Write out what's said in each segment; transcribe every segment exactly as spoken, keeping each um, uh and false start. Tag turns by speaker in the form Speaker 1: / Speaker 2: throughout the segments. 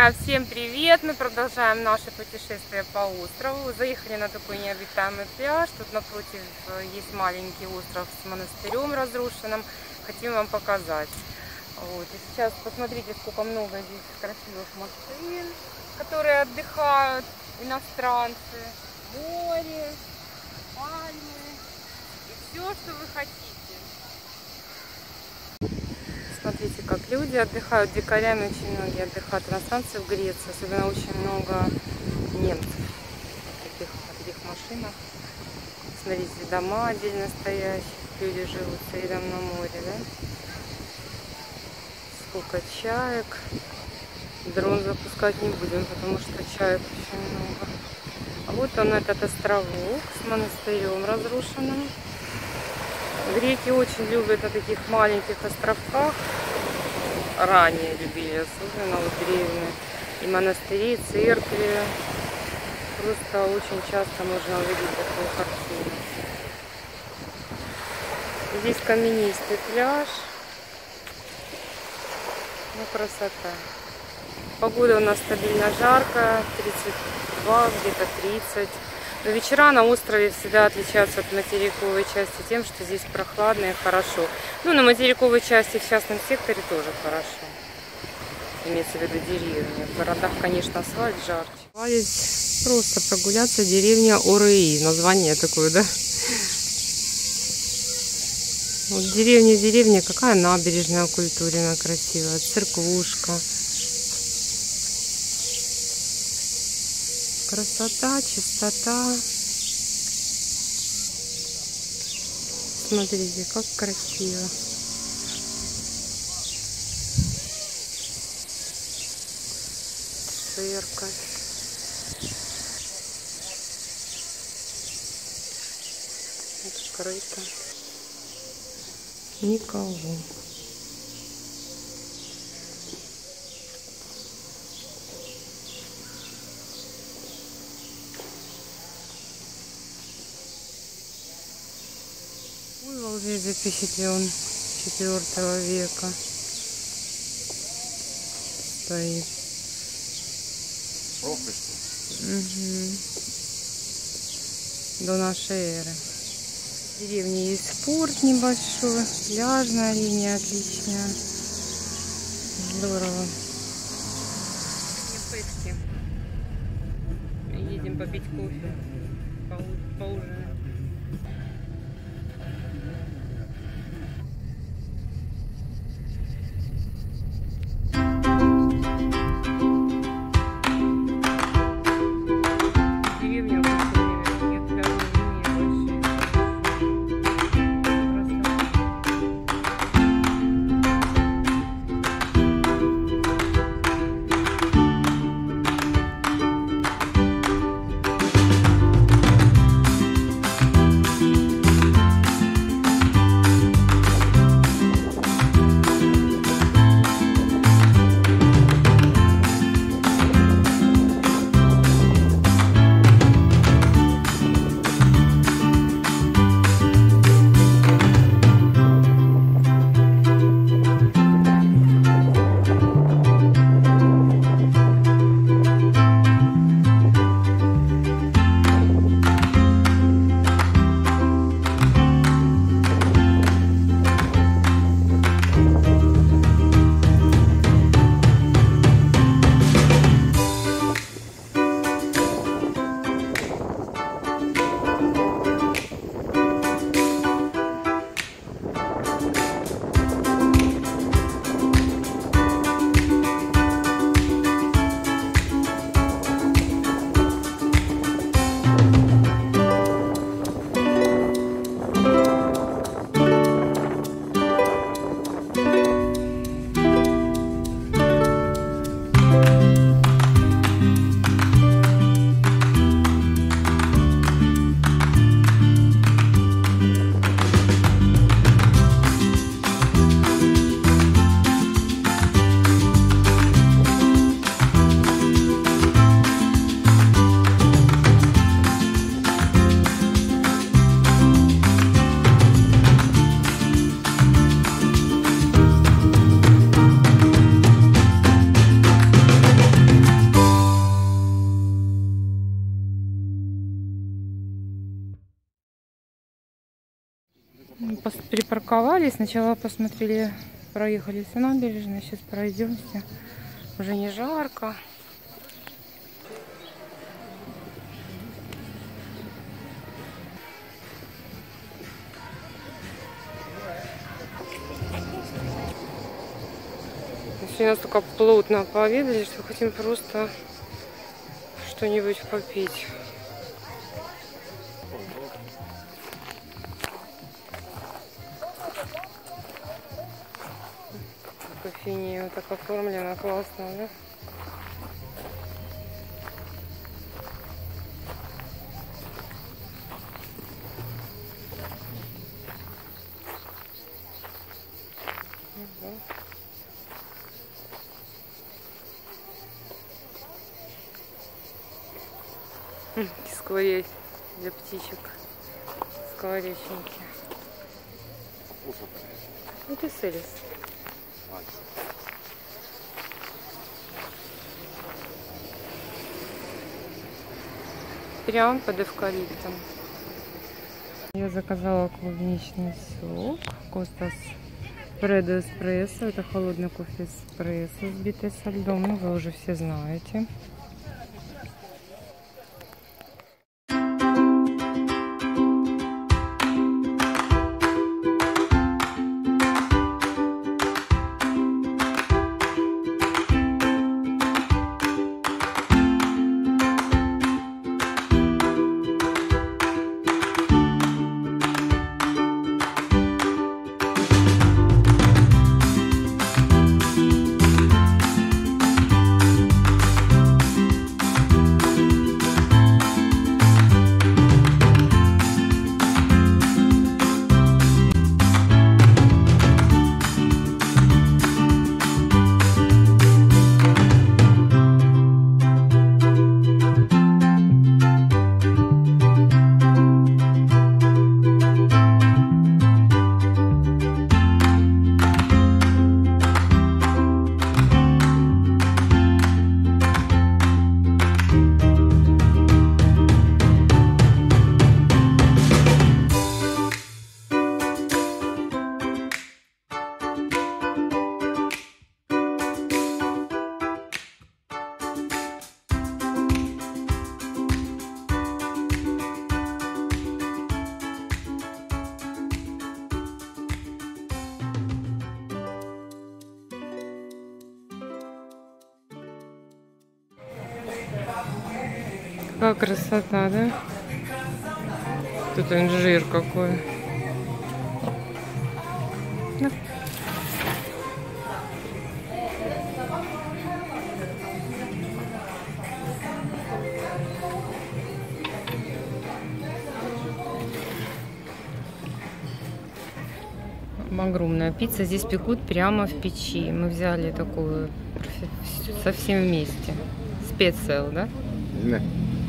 Speaker 1: Друзья, всем привет! Мы продолжаем наше путешествие по острову. Заехали на такой необитаемый пляж. Тут напротив есть маленький остров с монастырем разрушенным. Хотим вам показать. Вот. И сейчас посмотрите, сколько много здесь красивых машин, которые отдыхают, иностранцы. Море, пальмы и все, что вы хотите. Смотрите, как люди отдыхают, дикарями очень многие отдыхают, иностранцы в Греции, особенно очень много немцев в таких, в таких машинах. Смотрите, дома отдельно стоящие, люди живут рядом на море, да? Сколько чаек. Дрон запускать не будем, потому что чаек очень много. А вот он, этот островок с монастырем разрушенным. Греки очень любят на таких маленьких островках, ранее любили, особенно вот древние, и монастыри, и церкви. Просто очень часто можно увидеть такую картину. Здесь каменистый пляж. Ну, красота. Погода у нас стабильно жаркая, тридцать два, где-то тридцать. Но вечера на острове всегда отличаются от материковой части тем, что здесь прохладно и хорошо. Ну, на материковой части в частном секторе тоже хорошо. Имеется в виду деревня. В городах, конечно, асфальт жарче. Здесь просто прогуляться, деревня Орыи. Название такое, да? Вот деревня, деревня. Какая набережная культурная красивая. Церквушка. Красота, чистота. Смотрите, как красиво. Церковь. Открыто. Никого. Угол здесь запечатлен четвёртого века. Стоит. Угу. До нашей эры. В деревне есть порт небольшой, пляжная линия отличная. Здорово. Едем попить кофе, поужинать. припарковались. Сначала посмотрели, проехали всю набережную. Сейчас пройдемся. Уже не жарко. Все настолько плотно пообедали, что хотим просто что-нибудь попить. Кофейня вот так оформлена, классно, да? Скворечь для птичек. Скворечники. Это селес. Прям под эвкалиптом. Я заказала клубничный сок. Костас Фредо эспрессо. Это холодный кофе эспрессо, взбитый со льдом. Ну, вы уже все знаете. Какая красота, да? Тут инжир какой. Да. Огромная пицца. Здесь пекут прямо в печи. Мы взяли такую совсем вместе. Специал, да?
Speaker 2: Да.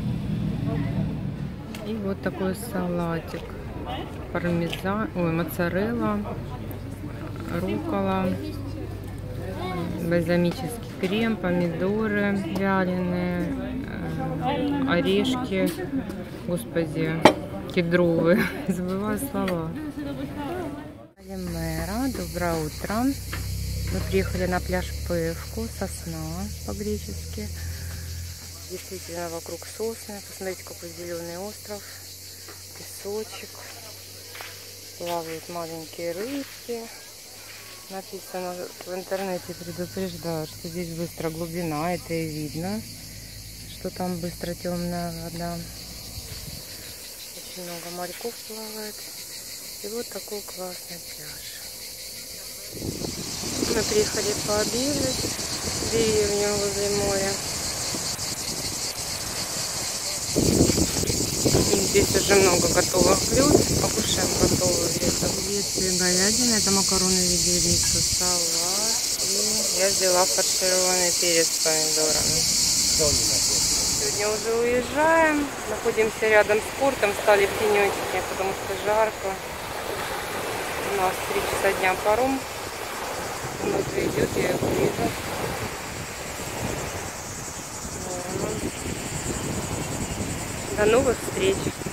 Speaker 1: И вот такой салатик. Пармезан, ой, моцарелла, руккола, бальзамический крем, помидоры вяленые, орешки, господи, кедровые. Забываю слова. Калимера, доброе утро. Мы приехали на пляж Певку, Сосна по-гречески. Действительно вокруг сосны. Посмотрите, какой зеленый остров. Песочек. Плавают маленькие рыбки. Написано в интернете, предупреждают, что здесь быстро глубина. Это и видно, что там быстро темная вода. Очень много моряков плавает. И вот такой классный пляж. Мы приехали пообедать в деревню возле моря. Здесь уже много готовых блюд. Покушаем готовые блюда. Ветки говядины. Это макароны в виде риса, салат. И я взяла фаршированный перец с помидорами. Сегодня уже уезжаем. Находимся рядом с портом. Стали в тенечке, потому что жарко. У нас три часа дня паром. Он идет, я его вижу. До новых встреч!